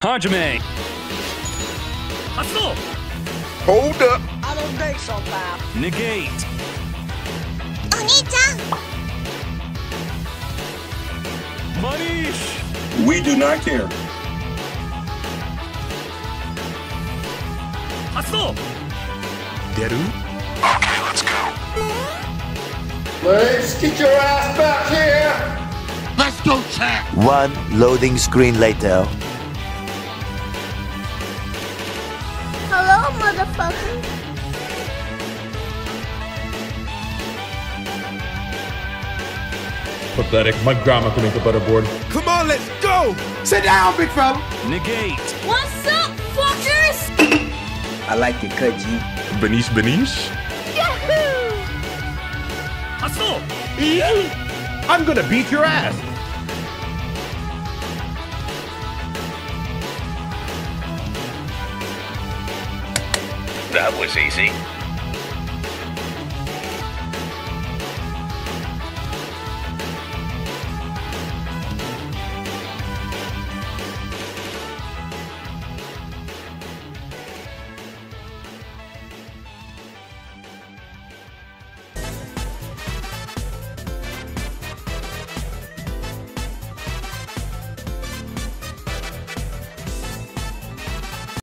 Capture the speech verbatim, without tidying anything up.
Hajime. Hustle. Hold up. I don't think so, pal. Negate. Oni-chan. Manish. We do not care. Hustle. Deru. Okay, let's go. Let's get your ass back here. Let's go, chat. One loading screen later. Hello, motherfucker. Pathetic. My grandma can make a better board. Come on, let's go! Sit down, big fella! Negate. What's up, fuckers? I like your cut, G. Benish, Benish. Yahoo! Hustle. I'm gonna beat your ass! That was easy.